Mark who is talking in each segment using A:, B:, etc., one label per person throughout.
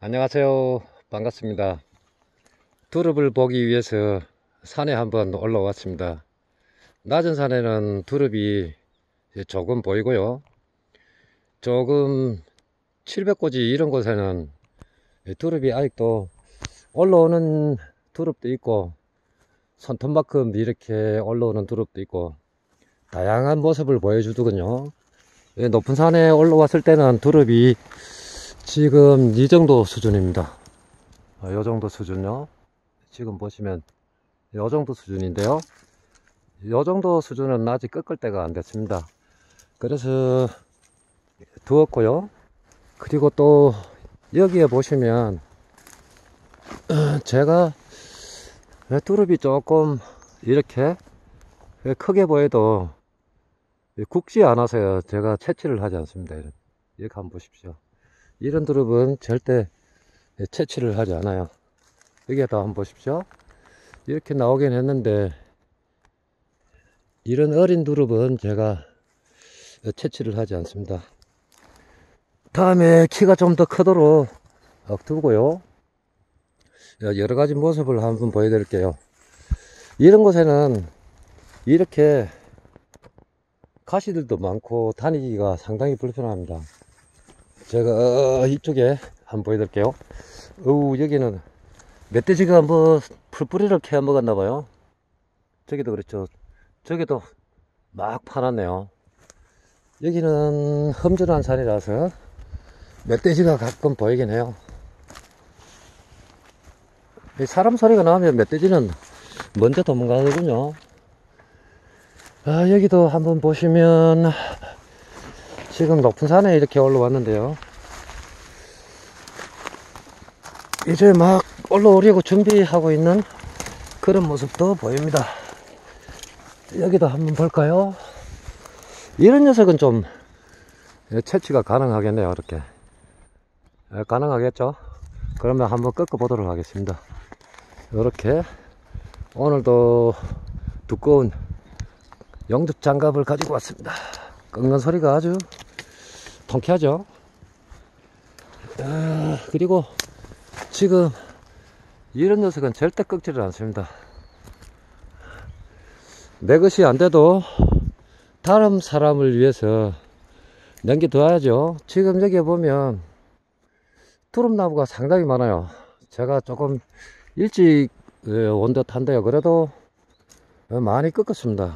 A: 안녕하세요. 반갑습니다. 두릅을 보기 위해서 산에 한번 올라왔습니다. 낮은 산에는 두릅이 조금 보이고요. 조금 700고지 이런 곳에는 두릅이 아직도 올라오는 두릅도 있고 손톱만큼 이렇게 올라오는 두릅도 있고 다양한 모습을 보여주더군요. 높은 산에 올라왔을 때는 두릅이 지금 이 정도 수준입니다. 이 정도 수준요. 지금 보시면 이 정도 수준인데요. 이 정도 수준은 아직 꺾을 때가 안 됐습니다. 그래서 두었고요. 그리고 또 여기에 보시면 제가 두릅이 조금 이렇게 크게 보여도 굵지 않아서요. 제가 채취를 하지 않습니다. 이렇게 한번 보십시오. 이런 두릅은 절대 채취를 하지 않아요. 여기에다 한번 보십시오. 이렇게 나오긴 했는데 이런 어린 두릅은 제가 채취를 하지 않습니다. 다음에 키가 좀 더 크도록 두고요. 여러가지 모습을 한번 보여드릴게요. 이런 곳에는 이렇게 가시들도 많고 다니기가 상당히 불편합니다. 제가 이쪽에 한번 보여드릴게요. 여기는 멧돼지가 뭐 풀뿌리를 캐 먹었나봐요. 저기도 그렇죠. 저기도 막 파놨네요. 여기는 험준한 산이라서 멧돼지가 가끔 보이긴 해요. 사람 소리가 나면 멧돼지는 먼저 도망가더군요. 여기도 한번 보시면 지금 높은 산에 이렇게 올라왔는데요. 이제 막 올라오려고 준비하고 있는 그런 모습도 보입니다. 여기도 한번 볼까요? 이런 녀석은 좀 채취가 가능하겠네요. 이렇게 가능하겠죠? 그러면 한번 꺾어 보도록 하겠습니다. 이렇게 오늘도 두꺼운 영접 장갑을 가지고 왔습니다. 꺾는 소리가 아주 통쾌하죠. 그리고 지금 이런 녀석은 절대 꺾지를 않습니다. 내 것이 안 돼도 다른 사람을 위해서 남겨둬야죠. 지금 여기 보면 두릅나무가 상당히 많아요. 제가 조금 일찍 온 듯 한데요. 그래도 많이 꺾었습니다.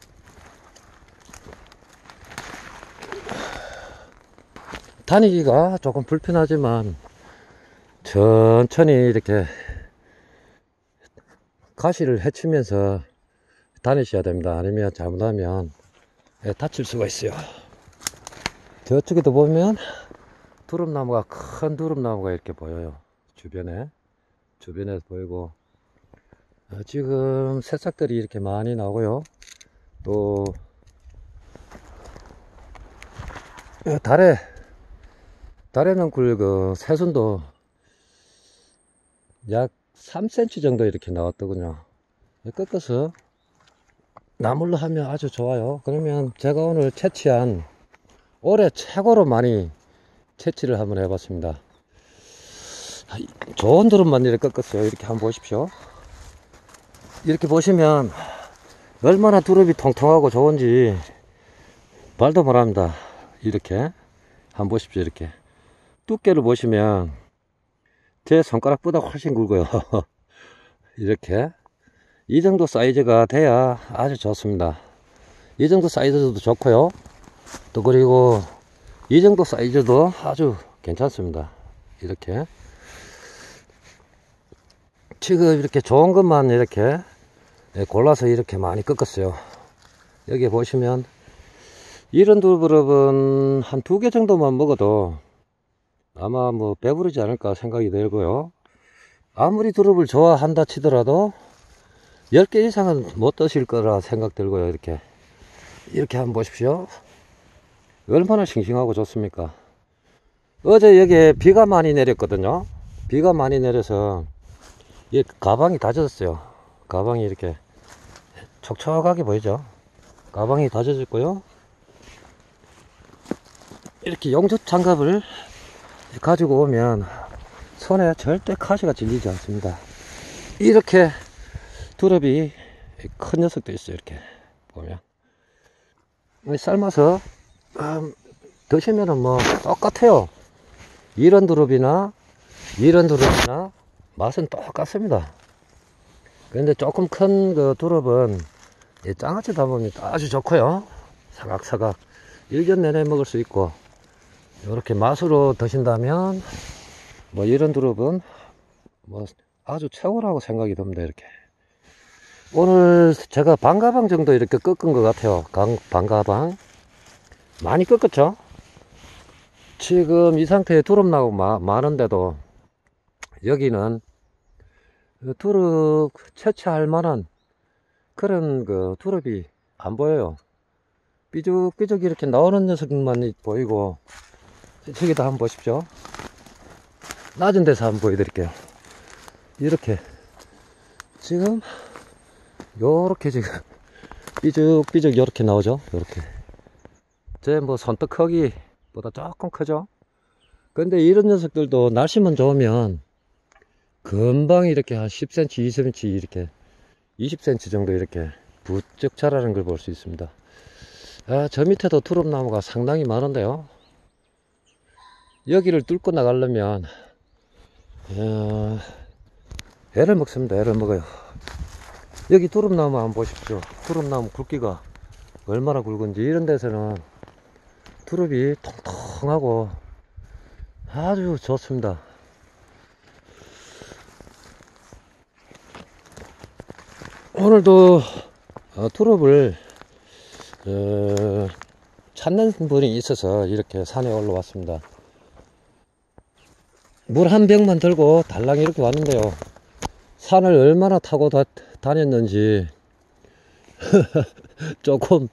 A: 다니기가 조금 불편하지만 천천히 이렇게 가시를 헤치면서 다니셔야 됩니다. 아니면 잘못하면 다칠 수가 있어요. 저쪽에도 보면 두릅나무가, 큰 두릅나무가 이렇게 보여요. 주변에 보이고, 지금 새싹들이 이렇게 많이 나오고요. 또 달에는 그 새순도 약 3cm 정도 이렇게 나왔더군요. 꺾어서 나물로 하면 아주 좋아요. 그러면 제가 오늘 채취한 올해 최고로 많이 채취를 한번 해봤습니다. 좋은 두릅만 이렇게 꺾었어요. 이렇게 한번 보십시오. 이렇게 보시면 얼마나 두릅이 통통하고 좋은지 말도 못합니다. 이렇게 한번 보십시오. 이렇게 두께를 보시면 제 손가락보다 훨씬 굵어요. 이렇게 이 정도 사이즈가 돼야 아주 좋습니다. 이 정도 사이즈도 좋고요. 또 그리고 이 정도 사이즈도 아주 괜찮습니다. 이렇게 지금 이렇게 좋은 것만 이렇게 골라서 이렇게 많이 꺾었어요. 여기 보시면 이런 두릅은 한 2개 정도만 먹어도 아마 뭐 배부르지 않을까 생각이 들고요. 아무리 두릅을 좋아한다 치더라도 10개 이상은 못 드실 거라 생각 들고요. 이렇게 한번 보십시오. 얼마나 싱싱하고 좋습니까? 어제 여기에 비가 많이 내렸거든요. 비가 많이 내려서 이 가방이 다 젖었어요. 가방이 이렇게 촉촉하게 보이죠? 가방이 다 젖었고요. 이렇게 용접 장갑을 가지고 오면 손에 절대 가시가 질리지 않습니다. 이렇게 두릅이 큰 녀석도 있어요. 이렇게 보면 삶아서 드시면은 뭐 똑같아요. 이런 두릅이나 맛은 똑같습니다. 그런데 조금 큰 그 두릅은 장아찌 담으면 아주 좋고요. 사각사각 1년 내내 먹을 수 있고, 이렇게 맛으로 드신다면 뭐 이런 두릅은 뭐 아주 최고라고 생각이 듭니다. 이렇게 오늘 제가 반가방 정도 이렇게 꺾은 것 같아요. 반가방 많이 꺾었죠. 지금 이 상태에 두릅 나고 많은데도 여기는 두릅 채취할 만한 그런 그 두릅이 안 보여요. 삐죽삐죽 이렇게 나오는 녀석만 보이고, 저기다 한번 보십시오. 낮은 데서 한번 보여드릴게요. 이렇게 지금 요렇게 지금 삐죽삐죽 요렇게 나오죠. 요렇게 제 뭐 손톱 크기보다 조금 크죠. 근데 이런 녀석들도 날씨만 좋으면 금방 이렇게 한 10cm 20cm 이렇게 20cm 정도 이렇게 부쩍 자라는 걸 볼 수 있습니다. 저 밑에도 두릅나무가 상당히 많은데요. 여기를 뚫고 나가려면 애를 먹습니다. 애를 먹어요. 여기 두릅나무 한번 보십시오. 두릅나무 굵기가 얼마나 굵은지. 이런 데서는 두릅이 통통하고 아주 좋습니다. 오늘도 두릅을 찾는 분이 있어서 이렇게 산에 올라왔습니다. 물 한 병만 들고 달랑 이렇게 왔는데요. 산을 얼마나 타고 다녔는지 조금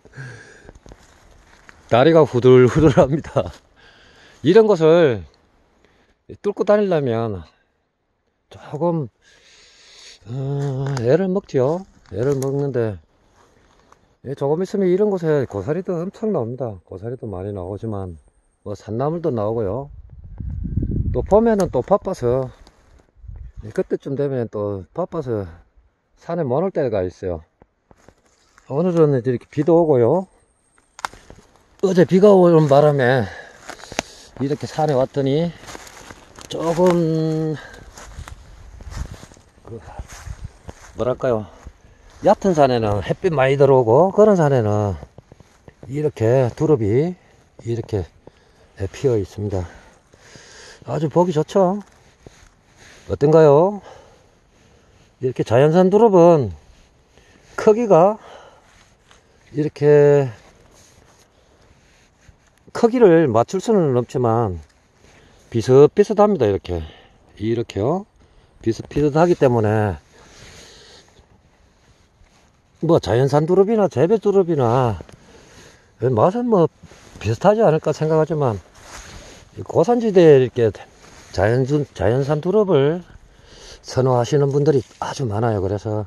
A: 다리가 후들후들합니다. 이런 것을 뚫고 다니려면 조금 애를 먹지요. 애를 먹는데 조금 있으면 이런 곳에 고사리도 엄청 나옵니다. 고사리도 많이 나오지만 뭐 산나물도 나오고요. 또 봄에는 또 바빠서, 그때쯤 되면 또 바빠서 산에 못 올 때가 있어요. 오늘은 이렇게 비도 오고요. 어제 비가 오는 바람에 이렇게 산에 왔더니 조금 뭐랄까요, 얕은 산에는 햇빛 많이 들어오고, 그런 산에는 이렇게 두릅이 이렇게 피어 있습니다. 아주 보기 좋죠. 어떤가요? 이렇게 자연산 두릅은 크기가 이렇게 크기를 맞출 수는 없지만 비슷비슷합니다. 이렇게요. 비슷비슷하기 때문에 뭐 자연산 두릅이나 재배 두릅이나 맛은 뭐 비슷하지 않을까 생각하지만, 고산지대에 이렇게 자연산 두릅을 선호하시는 분들이 아주 많아요. 그래서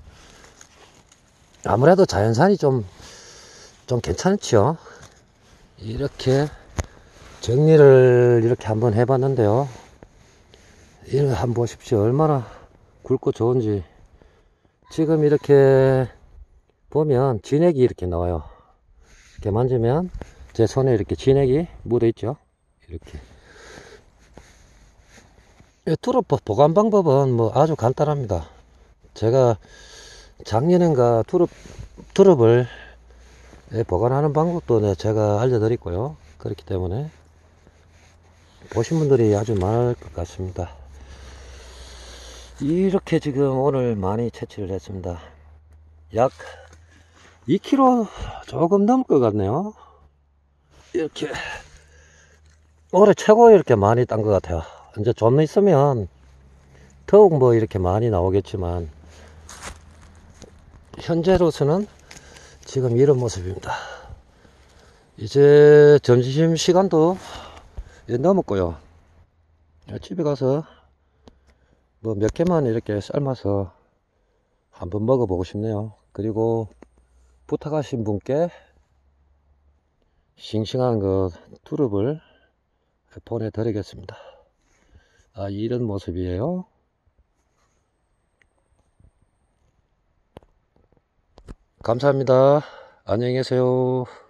A: 아무래도 자연산이 좀 괜찮죠. 이렇게 정리를 이렇게 한번 해봤는데요. 이거 한번 보십시오. 얼마나 굵고 좋은지. 지금 이렇게 보면 진액이 이렇게 나와요. 이렇게 만지면 제 손에 이렇게 진액이 묻어 있죠. 이렇게. 두릅 보관 방법은 뭐 아주 간단합니다. 제가 작년인가 두릅을 보관하는 방법도 제가 알려드렸고요. 그렇기 때문에 보신 분들이 아주 많을 것 같습니다. 이렇게 지금 오늘 많이 채취를 했습니다. 약 2kg 조금 넘을 것 같네요. 이렇게 올해 최고 이렇게 많이 딴 것 같아요. 이제 좀 있으면 더욱 뭐 이렇게 많이 나오겠지만, 현재로서는 지금 이런 모습입니다. 이제 점심 시간도 넘었고요. 집에 가서 뭐 몇 개만 이렇게 삶아서 한번 먹어보고 싶네요. 그리고 부탁하신 분께 싱싱한 그 두릅을 보내드리겠습니다. 아, 이런 모습이에요. 감사합니다. 안녕히 계세요.